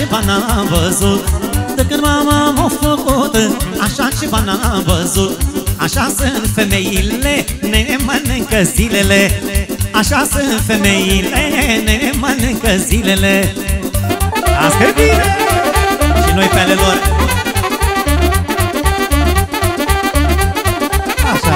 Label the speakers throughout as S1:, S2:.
S1: ceva n-am văzut. De când mama m-a făcut, așa ceva n-am văzut. Așa sunt femeile, ne mănâncă zilele. Așa sunt femeile, ne mănâncă zilele. Asta e bine! Și noi pe ale lor. Așa.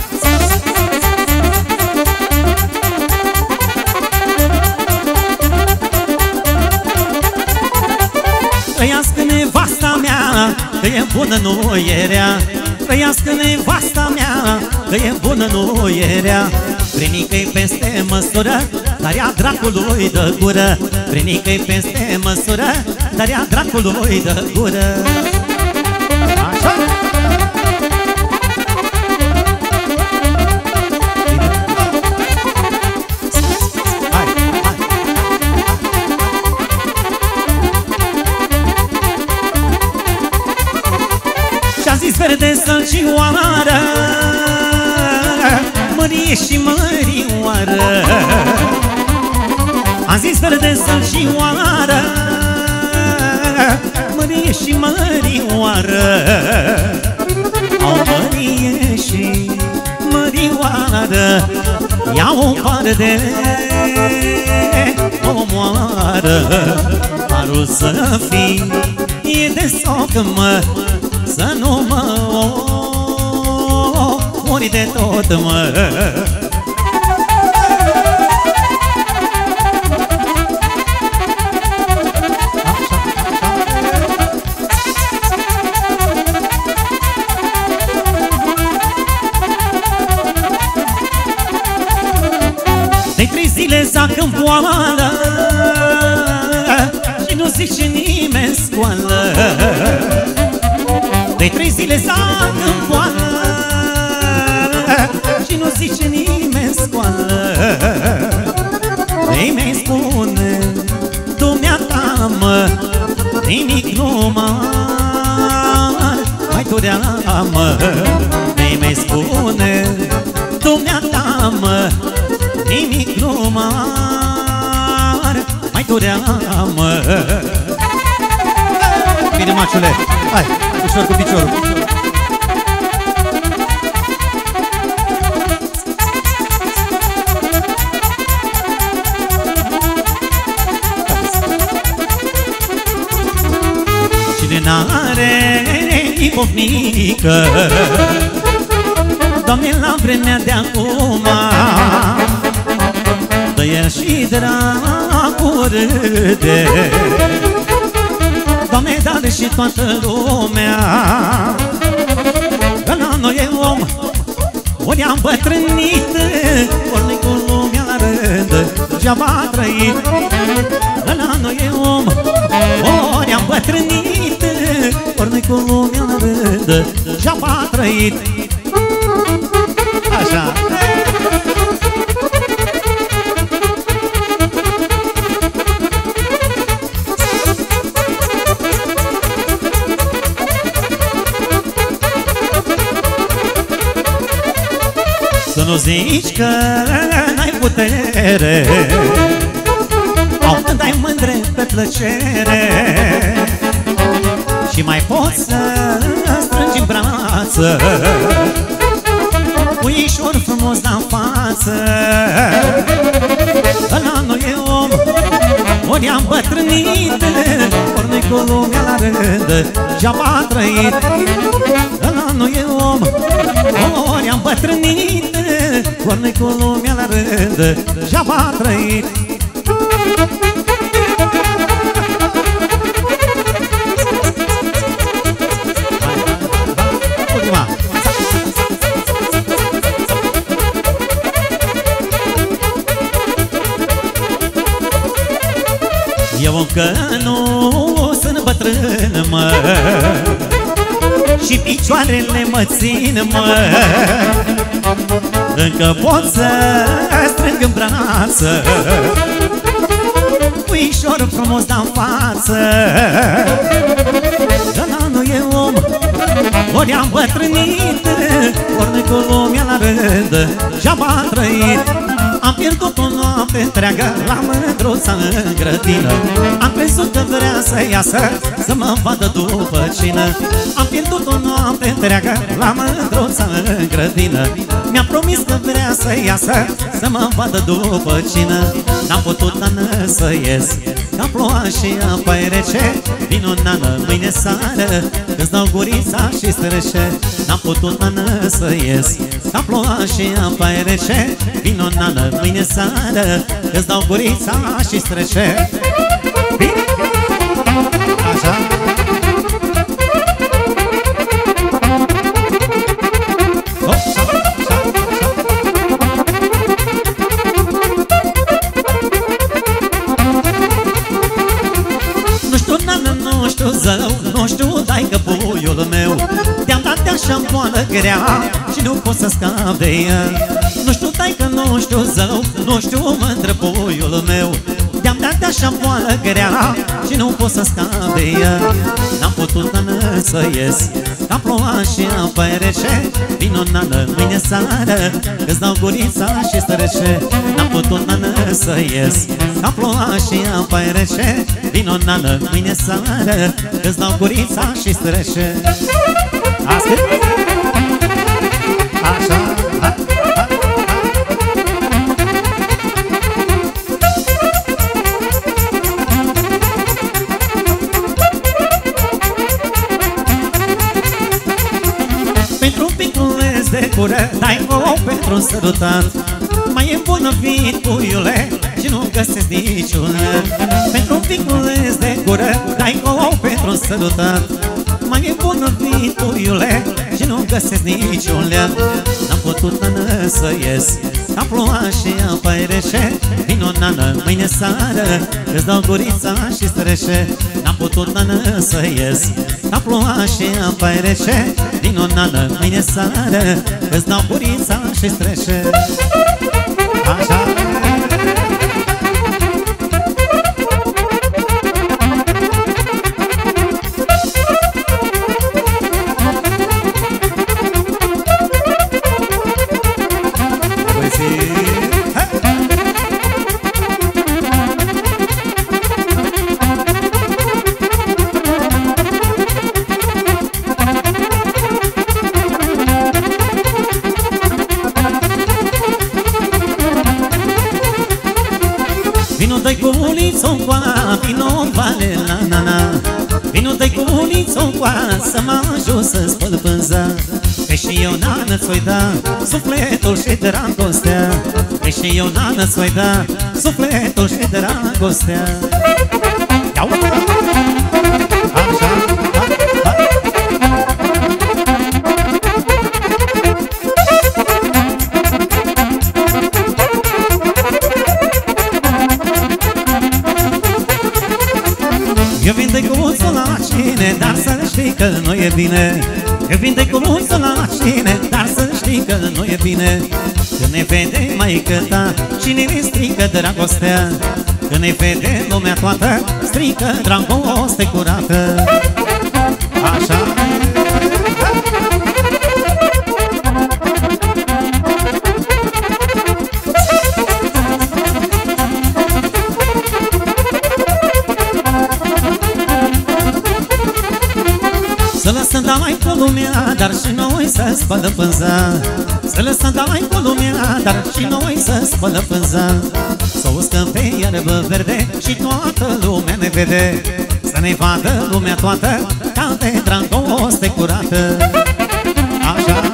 S1: Trăiască nevasta mea, că e bună, nu e rea. Trăiască nevasta mea, că e bună, nu e rea. Vrenică-i peste măsură, dar ea dracului dă gură. Vrenică-i peste măsură, dar ea dracului dă gură. Așa? Și-a zis verde sălcioară, mărie și mărioară. Am zis verde sălcioară, mărie și mărioară. Au mărie și mărioară, ia o parte, omoară. Parul să fii e de socă, mă, să nu mă mori de tot, mă. De 3 zile zac în poală și nu zice nimeni scoală. De 3 zile zac în poală și nu zice nimeni scoală. Ei-mi spune dumneata, mă, nimic nu mai durea, mă. Ei-mi spune dumneata, mă, nimic nu mai durea, mă. Bine, maciule, hai, ușor cu piciorul. Cine n-are ipofnică, Doamne, la vremea de acum, dă-i și dracu râde. Doamne, dar și toată lumea, că la noi e om, ori am bătrânit, ori noi cu lumea la rând, și-a trăit. Că la noi e om, ori am bătrânit, ori noi cu lumea la rând, și-a trăit. Așa. Să nu zici că n-ai putere, au când ai mândre pe plăcere, și mai poți să strângi în brață puișor frumos la față. Că la noi e om, ori am bătrânit, ori noi cu lumea la rând, și-a trăit. Că la noi e om, ori am bătrânit, ori noi cu lumea la rând, și-a trăit. Ultima. Eu încă nu sunt bătrân, mă, și picioarele mă țin, mă. Încă pot să strâng în brață puișor frumos de-n față. Că la noi e om, ori am bătrânit, ori noi cu lumea la rând, și-am trăit. Am pierdut o noapte întreagă la mândruța în grădină. Am crezut că vrea să iasă, să mă vadă după cină. Am pierdut o noapte întreagă la mândruța în grădină. Mi-a promis că vrea să iasă, să mă vadă după cină. N-am putut, nană, să ies, ca ploua și apa-i rece. Vino, nană, mâine seară, că-ți dau gurița și strece. N-am putut, nană, să ies, ca ploua și apa-i rece. Vino, nană, mâine seară, că-ți dau gurița și strece. Așa. Nu știu zău, nu știu, dai-că puiul meu te-am dat de așa boală grea și nu pot să scap de ea. Nu știu, dai-că nu știu zău, nu știu, mândră puiul meu te-am dat de așa boală grea și nu pot să scap de ea. N-am putut, nană, să ies, ca ploua și apa-i rece. Vino, nană, mâine seară, că-ți dau gurița și strece. N-am putut, nană, să ies, ca ploua și apa-i rece. Vino, nană, mâine seară, că-ți dau gurița și strece. Ascult? Așa. Pentru un piculeț de gură dai-o pentru un sărutat. Mai e bună vii, puiule, și nu găsesc niciun. Pentru un piculeț de gură dai-o pentru un sărutat. Mai e bună vii, puiule, și nu găsesc niciun lean. N-am putut, nană, să ies, ca ploua și apa-i rece. Vino, nană, mâine seară, că-ți dau gurița și strece. N-am putut, nană, să ies, ca ploua și apa-i rece. Vino, nană, mâine seară, că-ți dau gurița și strece. Așa. Vino, dai cu ulițo-n coa, vino, vale la nana. Vino, dai cu ulițo-n coa, să mă ajut să spăl pânza. Că și eu, nană, ți-o-i da sufletul și dragostea. Că și eu, nană, ți-o-i da sufletul și dragostea. Iau! Așa! Eu vin de cumuțul la cine, dar să știi că nu e bine. Eu vin de cumuțul la cine, dar să știi că nu e bine. Când ne vede maică ta, cine ne strică dragostea. Când ne vede lumea toată, strică dragoste curată. Așa. Să lăsăm da-mai cu lumea, dar și noi să spălă pânza. Să lăsăm da-mai cu lumea, dar și noi să spălă pânza. Să uscăm pe iarbă verde și toată lumea ne vede. Să ne vadă lumea toată ca de dragoste curată. Așa.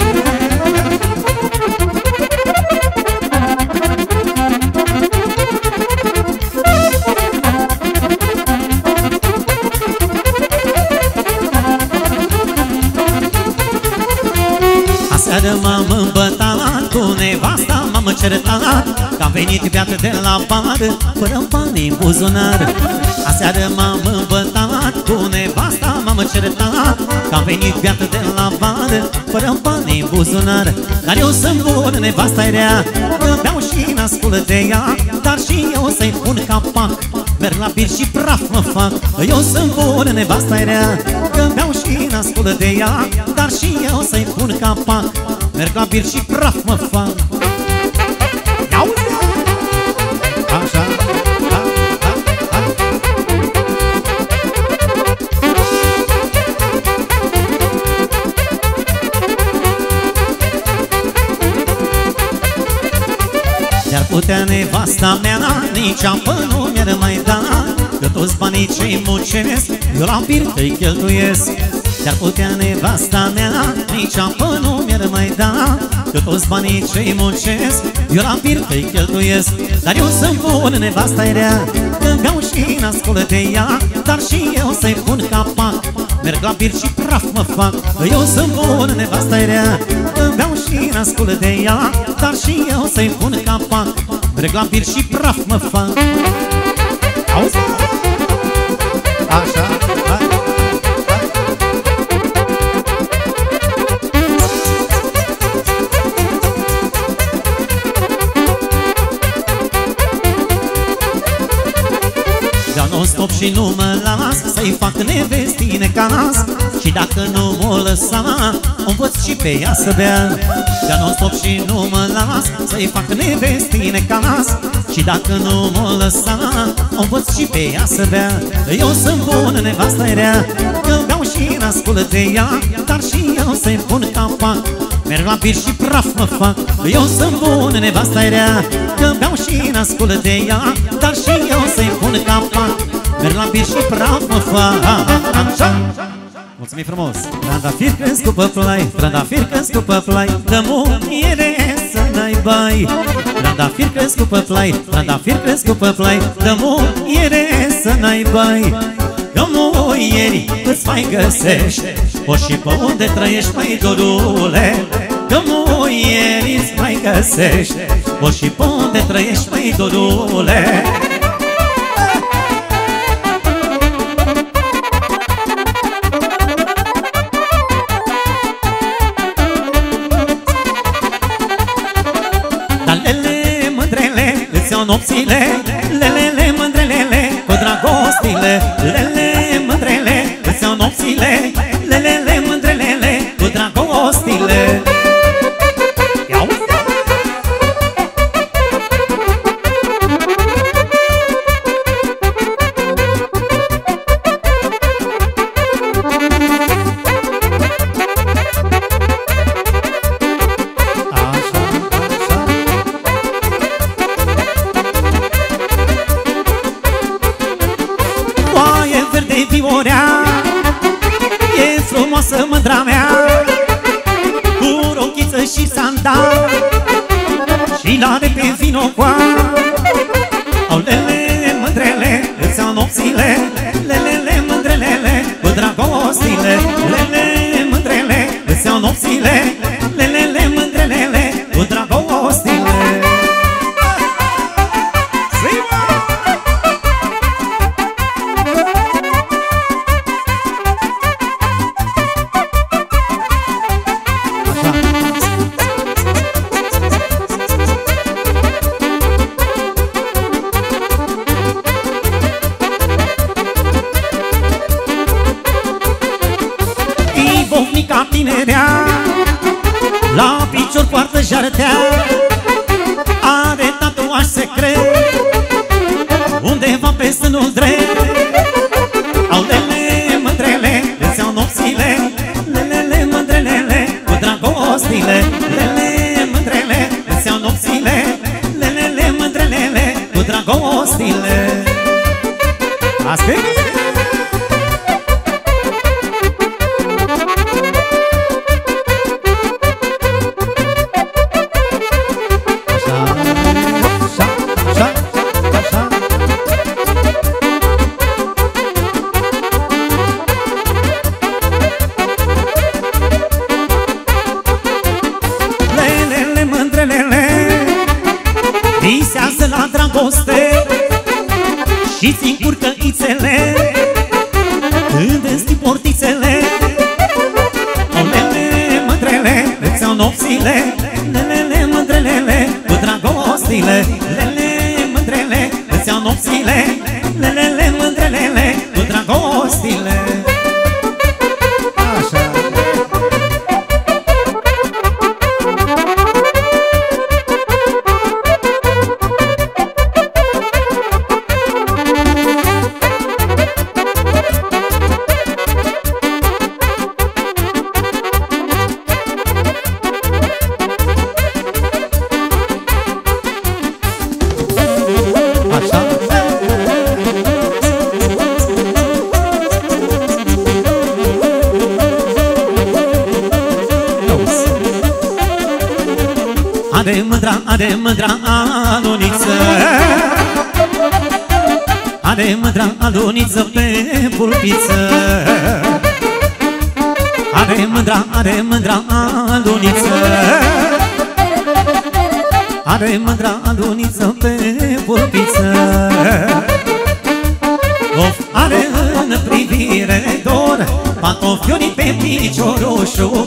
S1: Aseară m-am îmbătat cu nevasta, m-am certat că am venit beat de la bar, fără bani în buzunar. Aseară m-am îmbătat cu nevasta, m-am certat că am venit beat de la bar, fără bani în buzunar. Dar eu sunt bun, nevasta-i rea, că beau și n-ascult de ea. Dar și eu să-i pun capac, merg la bir și praf mă fac. Eu sunt bun, nevasta-i rea, că beau și n-ascult de ea. Dar și eu să-i pun capac, merg la bir și praf mă fac. Iau! putea nevasta mea nici apă nu mi-ar mai da, că toți banii ce-i muncesc eu la birt îi cheltuiesc. Dar putea nevasta mea nici apă nu mi-ar mai da, că toți banii ce-i muncesc eu la birt îi cheltuiesc. Dar eu sunt bun, nevasta-i rea, că beau și n-ascult de ea, dar și eu să-i pun capac, merg la birt și praf mă fac. Eu sunt bun, nevasta-i rea, că beau și n-ascult de ea, dar și eu să-i pun capac, merg la birt și praf mă fac. Auzi? Așa, hai. Non-stop și nu mă las să-i fac nevestine ca nas, și dacă nu mă lăsa o învăț și pe ea să bea. Dar non-stop și nu mă las să-i fac nevestine ca nas, și dacă nu mă lăsa o învăț și pe ea să bea. Eu sunt bun, nevasta-i rea, că beau și n-ascult de ea, dar și eu să-i pun capac, merg la bir și praf mă fac. Eu sunt bun, nevasta-i rea, că beau și n-ascult de ea, dar și eu să-i pun capac, merg la bir și praf mă fac. Așa! Mulțumim frumos! Trandafir crescut pe plai, trandafir crescut pe plai, dă muiere să n-ai bai. Trandafir crescut pe plai, trandafir crescut pe plai, dă muiere să n-ai bai. Că muieri îți mai găsești, o și pe unde trăiești, mai dorule. Că muieri îți mai găsești, o și pe unde trăiești, mai dorule. Nopțile, lelele mândrelele, cu dragostile, lele mândrele, îți iau nopțile, lelele mândrelele, cu dragostile. Iau! E frumoasă mândra mea, cu rochiță și sandal, și la de pe vinocoa. Au lele mândrele, îți iau nopțile, lelele mândrelele, cu dragostile. Lele mândrele, îți iau nopțile, lelele mândrelele, cu dragostile. La picior poartă jartea, are tatuaj secret undeva pe sânul drept. Au lele mândrele, îți iau nopțile, lelele mândrelele, cu dragostile. Lele mândrele, îți iau nopțile, lelele mândrelele, cu dragostile. Asta-i? Visează la dragoste și-ți încurcă ițele când îți portițele. O lele mândrele, îți iau nopțile, lelele mândrelele, cu dragostile. Lele mândrele, îți iau nopțile, lelele mândrelele, cu dragostile. Așa. are mândra aluniță, are mândra aluniță pe pulpiță. Are mândra aluniță, are mândra aluniță pe pulpiță. Of, are în privire dor, pantofiorii pe piciorușul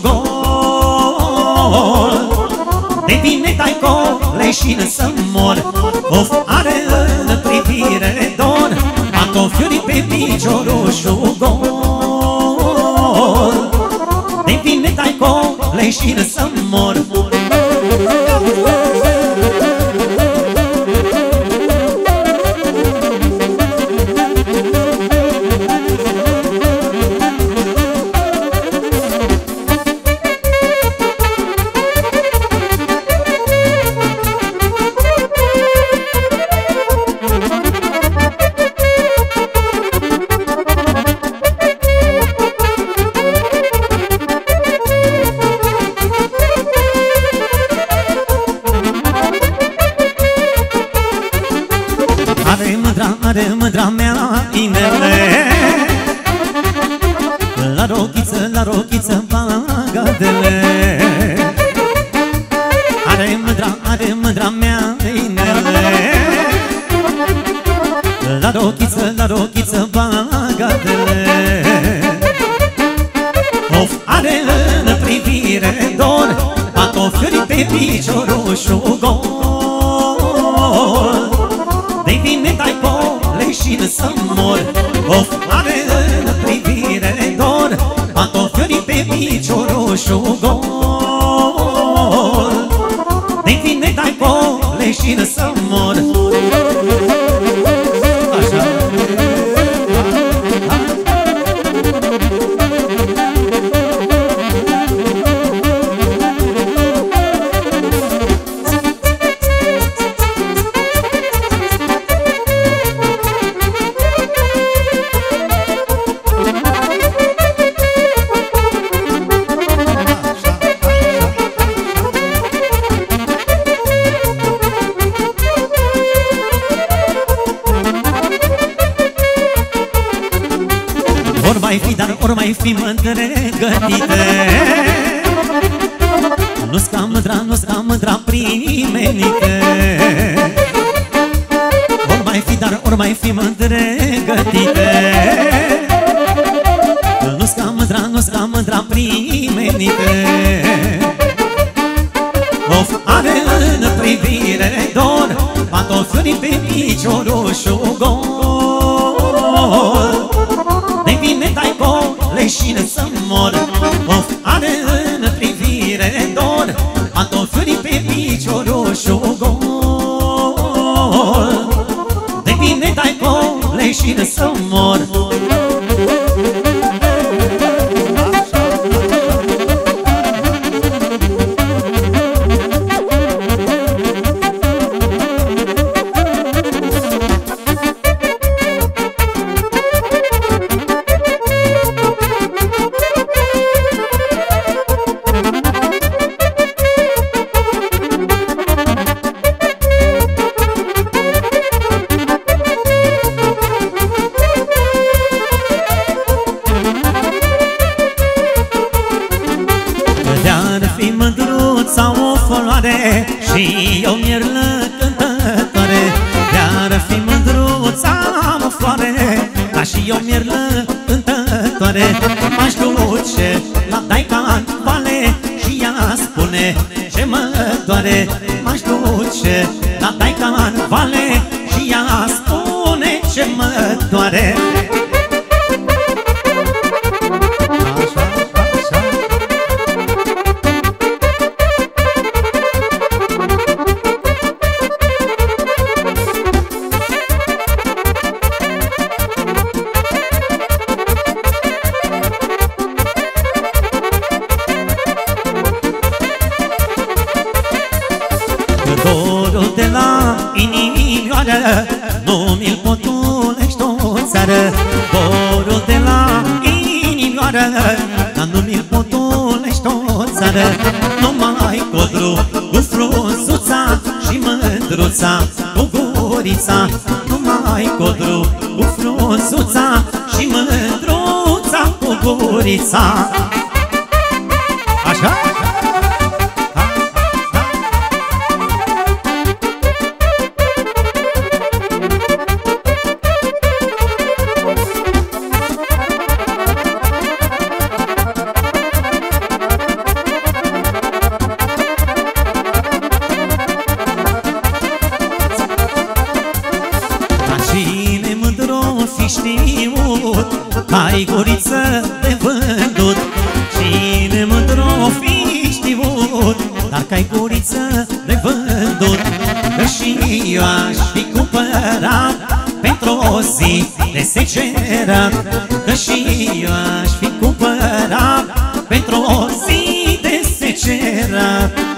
S1: gol. De bine dai coleșină să mor. Of, are în privire dor, pantofiorii pe piciorușul gol. De bine dai coleșină să mor. Are mândra mea inele, la rochiță bagadele. Are mândra mea inele, la rochiță bagadele. Of, are în privire dor, pantofiorii pe piciorușul gol. De bine dai coleșină să mor. Of, are în privire dor, pantofiorii pe piciorușul gol. De bine dai coleșină să mor. Așa. Ori mai fi mândregătite, nu-s ca mândra primenite. Ori mai fi mândregătite, nu-s ca mândra primenite. Of, are în privire dor, pantofiorii pe piciorușul gol. De bine dai coleșină să mor. Of, are în privire dor, pantofiorii pe piciorușul gol. De bine dai coleșină să mor. Sau o foloare și o mierlă cântătoare. De-ar fi mândruța o floare, ca și o mierlă cântătoare. M-aș duce la Daica în vale și ea spune ce mă doare. M-aș duce la Daica în vale și ea spune ce mă doare. Dorul de la inimioară nu mi-l potulești o țară. mândruța cu gurița, numai codru cu frunzuța și mândruța cu gurița. Așa? Cine mândru fi știut, ai guriță de vândut. Cine mândru fi știut, dar că ai guriță de vândut. Că și eu aș fi cumpărat pentru o zi de secerat. Că și eu aș fi cumpărat pentru o zi de secerat.